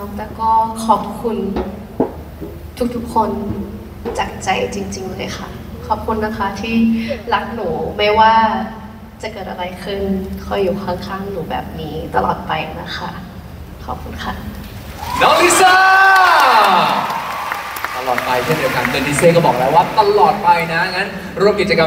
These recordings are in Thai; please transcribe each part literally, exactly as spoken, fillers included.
แต่ก็ขอบคุณทุกๆคนจากใจจริงๆเลยค่ะขอบคุณนะคะที่รักหนูไม่ว่าจะเกิดอะไรขึ้นคอยอยู่ข้างๆหนูแบบนี้ตลอดไปนะคะขอบคุณค่ะน้องลิซ่าตลอดไปเช่นเดียวกันเดนนิเซ่ก็บอกแล้วว่าตลอดไปนะงั้นร่วมกิจกรรม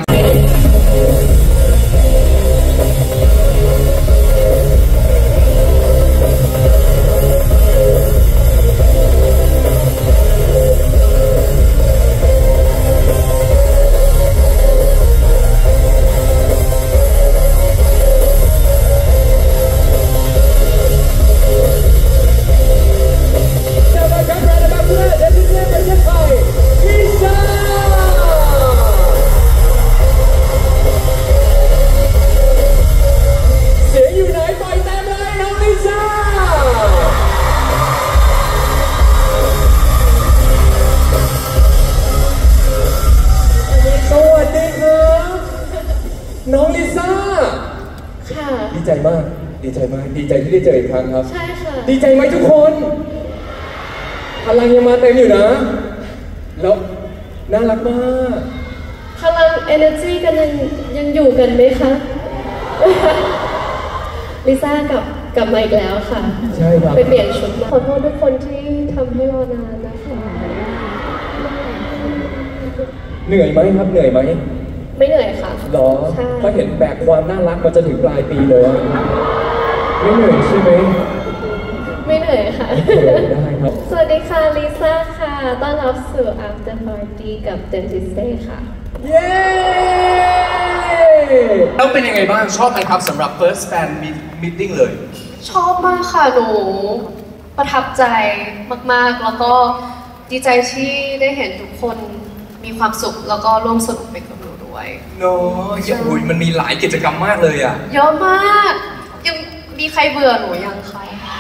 น้องลิซ่าค่ะดีใจมากดีใจมากดีใจที่ได้เจออีกครั้งครับใช่ค่ะดีใจไหมทุกคนพลังยังมาเต็มอยู่นะแล้วน่ารักมากพลัง energy กันยังยังอยู่กันไหมคะลิซ่ากลับกลับมาอีกแล้วค่ะใช่ครับไปเปลี่ยนชุดขอโทษทุกคนที่ทำให้รอนานนะคะเหนื่อยไหมครับเหนื่อยไหมไม่เหนื่อยค่ะหรอเพราะเห็นแบกความน่ารักมาจนถึงปลายปีเลยไม่เหนื่อยใช่ไหมไม่เหนื่อยค่ะได้ครับสวัสดีค่ะลิซ่าค่ะต้อนรับสู่ After Party กับ Dentiste ค่ะเย้แล้วเป็นยังไงบ้างชอบไหมครับสำหรับ First Fan Meeting เลยชอบมากค่ะหนูประทับใจมากๆแล้วก็ดีใจที่ได้เห็นทุกคนมีความสุขแล้วก็ร่วมสนุกไปกับหนูด้วยเนาะยังหุยมันมีหลายกิจกรรมมากเลยอ่ะเยอะมากยังมีใครเบื่อหนูยังคะ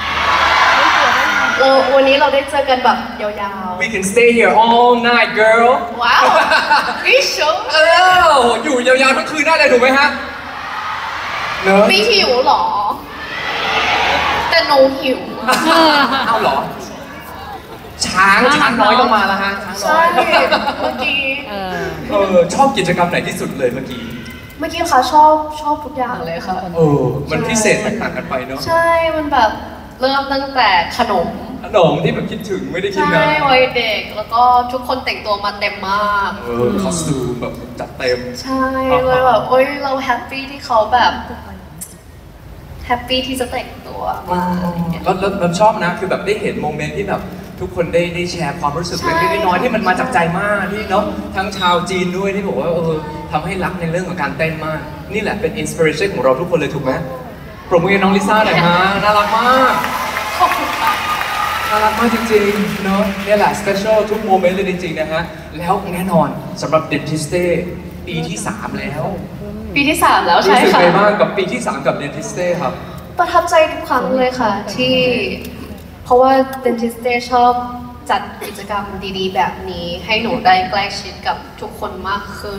เราวันนี้เราได้เจอกันแบบยาวๆ We can stay here all night girl ว้าววิชวลเอออยู่ยาวๆทั้งคืนได้เลยถูกไหมฮะเนอะไม่หิวหรอแต่หนูหิวเอาหรอช้างช้างน้อยต้องมาแล้วฮะใช่เมื่อกี้เออชอบกิจกรรมไหนที่สุดเลยเมื่อกี้เมื่อกี้ค่ะชอบชอบทุกอย่างเลยค่ะเออมันพิเศษแตกต่างกันไปเนาะใช่มันแบบเริ่มตั้งแต่ขนมขนมที่แบบคิดถึงไม่ได้กินนะใช่วัยเด็กแล้วก็ทุกคนแต่งตัวมาเต็มมากเออคอสตูมแบบจัดเต็มใช่เลยแบบโอ๊ยเราแฮปปี้ที่เขาแบบแฮปปี้ที่จะแต่งตัวมาแล้วเราชอบนะคือแบบได้เห็นโมเมนต์ที่แบบทุกคนได้ได้แชร์ความรู้สึกเล็กๆน้อยๆที่มันมาจากใจมากที่เนาะทั้งชาวจีนด้วยที่บอกว่าเออทำให้รักในเรื่องของการเต้นมากนี่แหละเป็นอินสปิเรชันของเราทุกคนเลยถูกไหมปรบมือให้น้องลิซ่าหน่อยฮะน่ารักมากขอบคุณค่ะน่ารักมากจริงๆเนาะนี่แหละสเปเชียลทุกโมเมนต์เลยจริงๆนะฮะแล้วแน่นอนสำหรับ Dentiste ปีที่สามแล้วปีที่สามแล้วใช่ค่ะรู้สึกไงบ้างกับปีที่สามกับ Dentiste ครับประทับใจทุกครั้งเลยค่ะที่เพราะว่า Dentiste ชอบจัดกิจกรรมดีๆแบบนี้ให้หนูได้ใกล้ชิดกับทุกคนมากขึ้น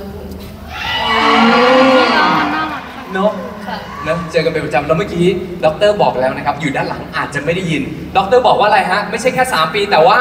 เนาะนะเจอกันเป็นประจำแล้วเมื่อกี้ด็อกเตอร์บอกแล้วนะครับอยู่ด้านหลังอาจจะไม่ได้ยินด็อกเตอร์บอกว่าอะไรฮะไม่ใช่แค่สามปีแต่ว่า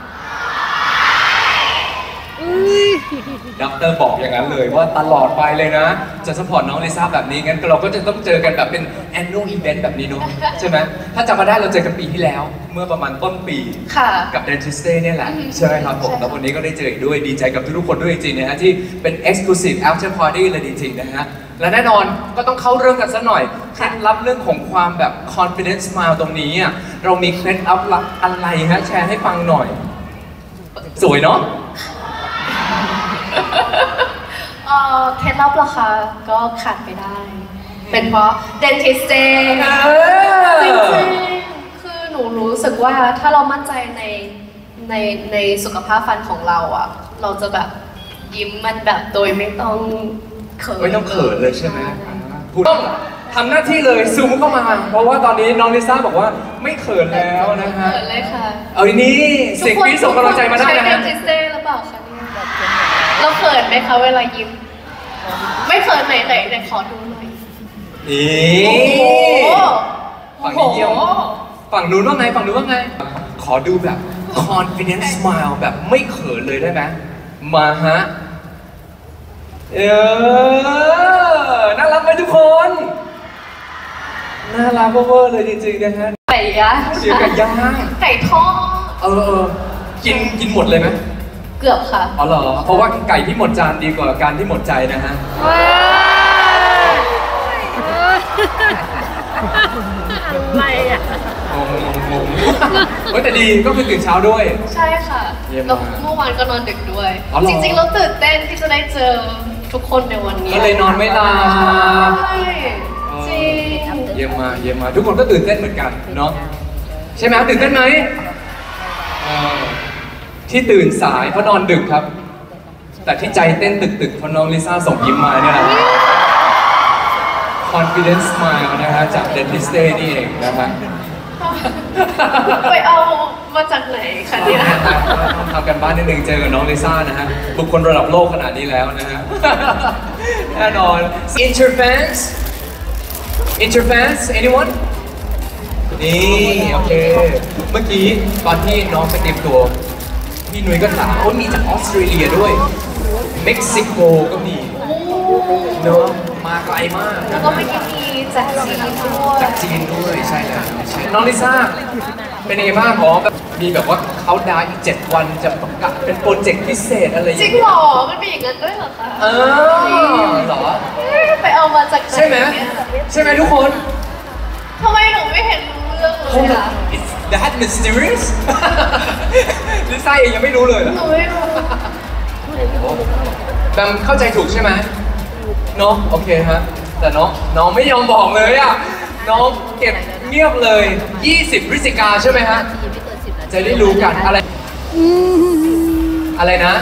ด็อกเตอร์บอกอย่างนั้นเลยว่าตลอดไปเลยนะจะซัพพอร์ตน้องลิซ่าแบบนี้งั้นเราก็จะต้องเจอกันแบบเป็น annual event แบบนี้เนาะใช่ไหมถ้าจำมาได้เราเจอกันปีที่แล้วเมื่อประมาณต้นปีกับ Dentiste เนี่ยแหละใช่ไหมครับผมแล้ววันนี้ก็ได้เจออีกด้วยดีใจกับทุกคนด้วยจริงๆนะฮะที่เป็น exclusive after party เลยจริงๆนะฮะและแน่นอนก็ต้องเข้าเรื่องกันซะหน่อยเคล็ดลับเรื่องของความแบบ confidence smile ตรงนี้อ่ะเรามีเคล็ดลับอะไรฮะแชร์ให้ฟังหน่อยสวยเนาะเคล็ดลับเหรอคะก็ขาดไม่ได้เป็นเพราะ Dentiste จริงๆคือหนูรู้สึกว่าถ้าเรามั่นใจในในในสุขภาพฟันของเราอ่ะเราจะแบบยิ้มมันแบบโดยไม่ต้องเขินไม่ต้องเขินเลยใช่ไหมต้องทำหน้าที่เลยซูมเข้ามาเพราะว่าตอนนี้น้องลิซ่าบอกว่าไม่เขินแล้วนะฮะเขินเลยค่ะเอาอันนี้สิ่งที่ส่งกำลังใจมาได้นะฮะ Dentiste หรือเปล่าคะเนี่ยเราเขินไหมคะเวลายิ้มไม่เขินไหนไหนไหนขอดูหน่อยนี่ฝั่งนี้เยี่ยมฝั่งนู้นว่าไงฝั่งนู้นว่าไงขอดูแบบ confident smile แบบไม่เขินเลยได้ไหมมาฮะเออน่ารักไหมทุกคนน่ารักเวอร์เลยจริงๆนะฮะไก่ย่างเสียงไก่ย่างไก่ทอดเออเออกินกินหมดเลยไหมเกือบค่ะอ๋อเหรอเพราะว่าไก่ที่หมดจานดีกว่าการที่หมดใจนะฮะอะไรอ่ะงงงงงเฮ้ยแต่ดีก็คือตื่นเช้าด้วยใช่ค่ะเยี่ยมแล้วมากเมื่อวานก็นอนดึกด้วยอ๋อเหรอจริงๆแล้วตื่นเต้นที่จะได้เจอทุกคนในวันนี้ก็เลยนอนไม่หลับใช่จริงเยี่ยมมากเยี่ยมมากทุกคนก็ตื่นเต้นเหมือนกันเนาะใช่ไหมตื่นเต้นไหมเออที่ตื่นสายเพราะนอนดึกครับ แต่ที่ใจเต้นตึกๆเพราะน้องลิซ่าส่งยิ้มมาเนี่ยแหละ confidence smile นะฮะจาก Dentiste นี่เองนะฮะไปเอามาจากไหนคะเนี่ยทำกันบ้านนิดนึงเจอกับน้องลิซ่านะฮะบุคคลระดับโลกขนาดนี้แล้วนะฮะ แน่นอน Interfans Interfans anyone นี่โอเค เมื่อกี้ตอนที่น้องไปเตรียมตัว พี่นุ้ยก็ถามว่ามีจากออสเตรเลียด้วย เม็กซิโกก็มีเนอะมาไกลมากแล้นะวก็ไม่อกี้มีจากจีนด้วยจากจีนด้วยใช่แล้วใช่น้องลิซ่าเป็นยังไงบ้างหมอแบบมีแบบว่าเขาดาวน์อีกเจ็ดวันจะประกาศเป็นโปรเจกต์พิเศษอะไรอย่างจริเงี้งยเหรอ มันมีอย่างนั้นด้วยเหรอคะเออเหรอไปเอามาจากไหนใช่ไหมเนี่ยใช่ไหมทุกคนทำไมหนูไม่เห็นรู้เรื่องเลยอะ It's that mysterious ลิซ่าเองยังไม่รู้เลยเหรอหนูไม่รู้แบมเข้าใจถูกใช่ไหมเนาะโอเคฮะแต่น้องน้องไม่ยอมบอกเลยอ่ะน้องเก็บเงียบเลยยี่สิบพฤศจิกาใช่ไหมฮะจะได้รู้กันอะไรอะไรนะ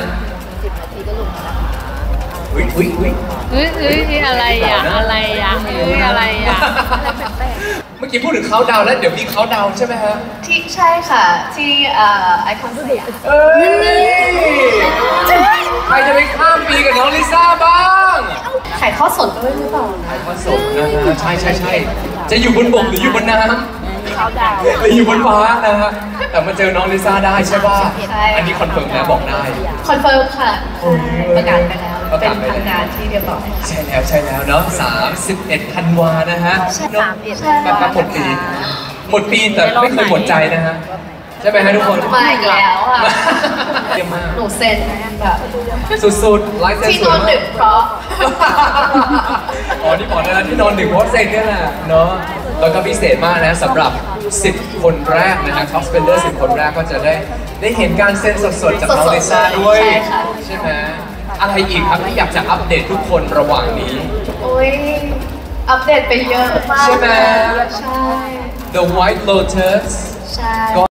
อุ้ยอุ้ยอุ้ยเฮ้ยเฮ้ยอะไรอ่ะ อะไรอ่ะเฮ้ยอะไรอ่ะเมื่อกี้พูดถึงเขาดาวน์แล้วเดี๋ยวมีเขาดาวน์ใช่ไหมฮะที่ใช่ค่ะ ที่ไอคอนสยามเอ้ยใครจะไปข้ามปีกับน้องลิซ่าบ้างถ่ายทอดสดด้วยหรือเปล่านะถ่ายทอดสดนะฮะใช่ใช่ใช่จะอยู่บนบกหรืออยู่บนน้ำเขาดาวหรืออยู่บนฟ้านะฮะแต่มาเจอน้องลิซ่าได้ใช่ป่ะใช่อันนี้คอนเฟิร์มแล้วบอกได้คอนเฟิร์มค่ะโอ้ยประกาศไปแล้วประเป็กาน ศไปแล้วทางการที่เรียบร้อยใช่แล้วใช่แล้วเนาะสามสิบเอ็ดธันวานะฮะใช่เนอะใช่แป๊บๆหมดปี หมดปีแต่ไม่เคยหมดใจนะฮะ ใช่ไหมฮะทุกคนมาอีกแล้วอ่ะเยี่ยมมากหนูเซ็นแบบสุดๆไลฟ์เซ็นที่สนวอย นมาดึกกเพราะอ๋อ นี่บอกได้แล้วที่นอนดึกเพราะเซ็นเนี่ยแหละเนาะ แล้วก็พิเศษมากนะสำหรับสิบคนแรกนะฮะท็อปสเปนเดอร์สิบคนแรกก็จะได้ได้เห็นการเซ็นสดๆจากน้องลิซ่าด้วยใช่ค่ะใช่ไหมอะไรอีกครับที่อยากจะอัปเดตทุกคนระหว่างนี้โอ้ย อัปเดตไปเยอะมากใช่ไหมใช่ The White Lotus ใช่